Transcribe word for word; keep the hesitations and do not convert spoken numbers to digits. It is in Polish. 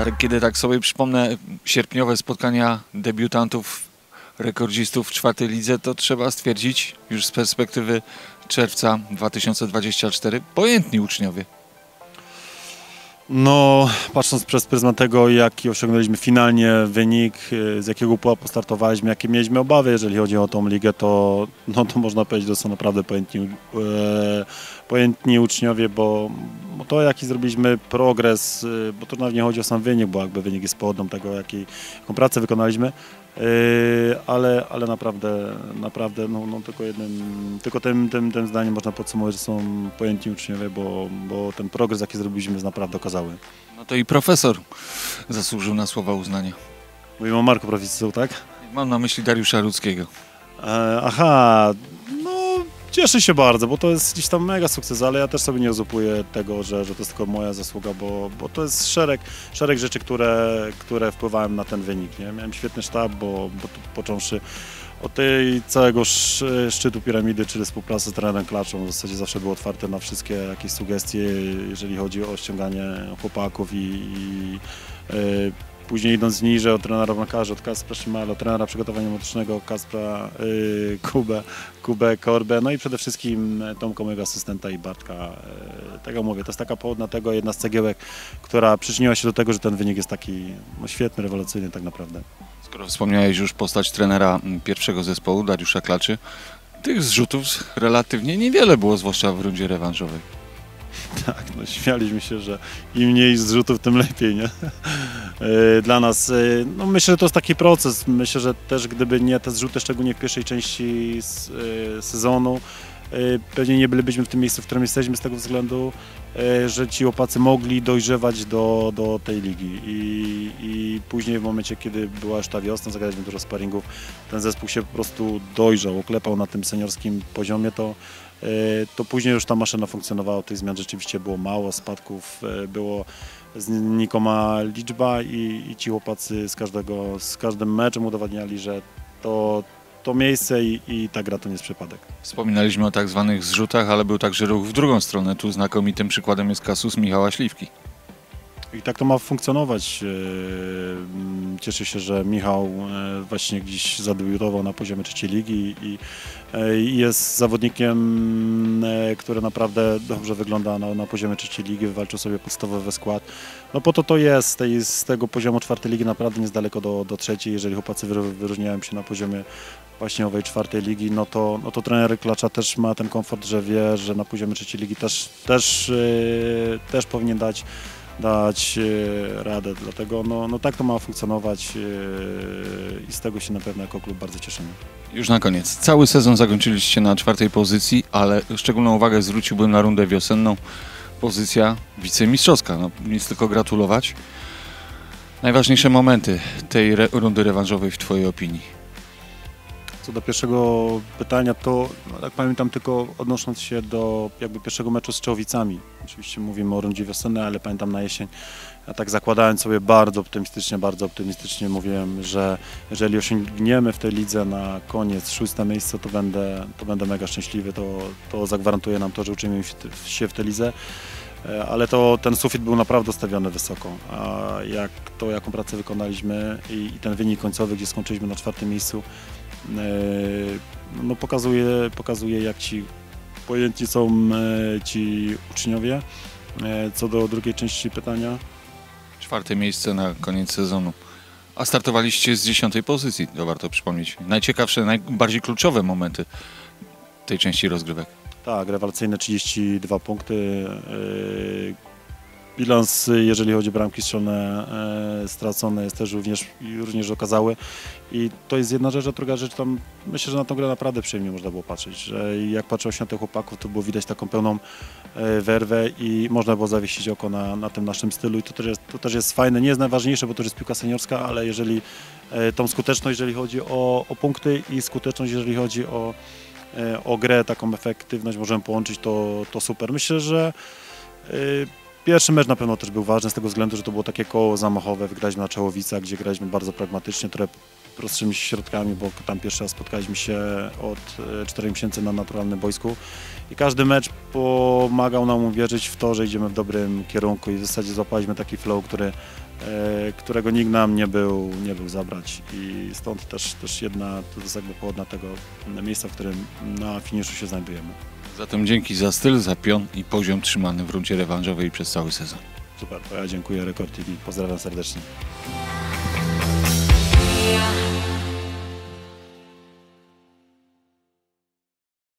Darek, kiedy tak sobie przypomnę sierpniowe spotkania debiutantów, rekordzistów w czwartej lidze, to trzeba stwierdzić już z perspektywy czerwca dwa tysiące dwudziestego czwartego, pojętni uczniowie. No, patrząc przez pryzmat tego, jaki osiągnęliśmy finalnie wynik, z jakiego pułapu startowaliśmy, jakie mieliśmy obawy, jeżeli chodzi o tą ligę, to, no, to można powiedzieć, że są naprawdę pojętni, e, pojętni uczniowie, bo, bo to, jaki zrobiliśmy progres, bo to nawet nie chodzi o sam wynik, bo jakby wynik jest powodem tego, jaki, jaką pracę wykonaliśmy, Yy, ale, ale naprawdę, naprawdę no, no tylko jednym, tylko tym, tym, tym zdaniem można podsumować, że są pojętni uczniowie, bo, bo ten progres, jaki zrobiliśmy, jest naprawdę okazały. No to i profesor zasłużył na słowa uznania. Mówimy o Marku Profesor, tak? Mam na myśli Dariusza Rudzkiego. E, aha, no cieszę się bardzo, bo to jest gdzieś tam mega sukces, ale ja też sobie nie uzupuję tego, że, że to jest tylko moja zasługa, bo, bo to jest szereg, szereg rzeczy, które, które wpływają na ten wynik. Nie? Miałem świetny sztab, bo, bo tu począwszy od tej całego szczytu piramidy, czyli współpracy z trenerem Klaczą, w zasadzie zawsze był otwarty na wszystkie jakieś sugestie, jeżeli chodzi o ściąganie chłopaków i, i yy, później idąc niżej od trenera bramkarzy, od Kaspra Szymala, od trenera przygotowania motorycznego Kaspra yy, Kubę, Kubę Korbę, no i przede wszystkim Tomka, mojego asystenta, i Bartka. Yy, tego mówię, to jest taka pochodna tego, jedna z cegiełek, która przyczyniła się do tego, że ten wynik jest taki no, świetny, rewelacyjny tak naprawdę. Skoro wspomniałeś już postać trenera pierwszego zespołu, Dariusza Klaczy, tych zrzutów relatywnie niewiele było, zwłaszcza w rundzie rewanżowej. Tak, no śmialiśmy się, że im mniej zrzutów, tym lepiej, nie? Dla nas, no myślę, że to jest taki proces. Myślę, że też gdyby nie te zrzuty, szczególnie w pierwszej części sezonu, pewnie nie bylibyśmy w tym miejscu, w którym jesteśmy, z tego względu, że ci chłopacy mogli dojrzewać do, do tej ligi. I, I później w momencie, kiedy była już ta wiosna, zagraliśmy dużo sparingów, ten zespół się po prostu dojrzał, oklepał na tym seniorskim poziomie, to to później już ta maszyna funkcjonowała, tych zmian rzeczywiście było mało, spadków było znikoma liczba i, i ci chłopacy z każdego, z każdym meczem udowadniali, że to, to miejsce i, i ta gra to nie jest przypadek. Wspominaliśmy o tak zwanych zrzutach, ale był także ruch w drugą stronę. Tu znakomitym przykładem jest kasus Michała Śliwki. I tak to ma funkcjonować. Cieszę się, że Michał właśnie gdzieś zadebiutował na poziomie trzeciej ligi i, i jest zawodnikiem, który naprawdę dobrze wygląda na, na poziomie trzeciej ligi, wywalczył sobie podstawowy skład. No po to to jest, z, tej, z tego poziomu czwartej ligi naprawdę nie jest daleko do, do trzeciej. Jeżeli chłopacy wyróżniają się na poziomie właśnie owej czwartej ligi, no to, no to trener Klacza też ma ten komfort, że wie, że na poziomie trzeciej ligi też, też, yy, też powinien dać dać e, radę, dlatego no, no tak to ma funkcjonować e, i z tego się na pewno jako klub bardzo cieszymy. Już na koniec, cały sezon zakończyliście na czwartej pozycji, ale szczególną uwagę zwróciłbym na rundę wiosenną, pozycja wicemistrzowska, no nic tylko gratulować. Najważniejsze momenty tej re rundy rewanżowej w twojej opinii? Co do pierwszego pytania, to no, tak pamiętam, tylko odnosząc się do jakby pierwszego meczu z Czechowicami. Oczywiście mówimy o rundzie wiosennej, ale pamiętam na jesień, ja tak zakładałem sobie bardzo optymistycznie, bardzo optymistycznie mówiłem, że jeżeli osiągniemy w tej lidze na koniec szóste miejsce, to będę, to będę mega szczęśliwy, to, to zagwarantuje nam to, że uczymy się w tej lidze. Ale to ten sufit był naprawdę ustawiony wysoko, a jak to, jaką pracę wykonaliśmy i, i ten wynik końcowy, gdzie skończyliśmy na czwartym miejscu, no pokazuje, pokazuje jak ci pojęci są ci uczniowie. Co do drugiej części pytania. Czwarte miejsce na koniec sezonu. A startowaliście z dziesiątej pozycji, to warto przypomnieć. Najciekawsze, najbardziej kluczowe momenty tej części rozgrywek. Tak, rewelacyjne trzydzieści dwa punkty. Bilans, jeżeli chodzi o bramki strzelne, e, stracone, jest też również, również okazały. I to jest jedna rzecz, a druga rzecz, tam myślę, że na tą grę naprawdę przyjemnie można było patrzeć. Że jak patrzyło się na tych chłopaków, to było widać taką pełną e, werwę i można było zawiesić oko na, na tym naszym stylu. I to też, jest, to też jest fajne, nie jest najważniejsze, bo to jest piłka seniorska, ale jeżeli e, tą skuteczność, jeżeli chodzi o, o punkty i skuteczność, jeżeli chodzi o, e, o grę, taką efektywność możemy połączyć, to, to super. Myślę, że e, pierwszy mecz na pewno też był ważny z tego względu, że to było takie koło zamachowe. Wygraliśmy na Czechowicach, gdzie graliśmy bardzo pragmatycznie, trochę prostszymi środkami, bo tam pierwszy raz spotkaliśmy się od czterech miesięcy na naturalnym boisku. I każdy mecz pomagał nam uwierzyć w to, że idziemy w dobrym kierunku i w zasadzie złapaliśmy taki flow, który e, którego nikt nam nie był, nie był zabrać i stąd też, też jedna, to jest jakby pochodna tego miejsca, w którym na finiszu się znajdujemy. Zatem dzięki za styl, za pion i poziom trzymany w rundzie rewanżowej przez cały sezon. Super, to ja dziękuję Rekord T V, pozdrawiam serdecznie.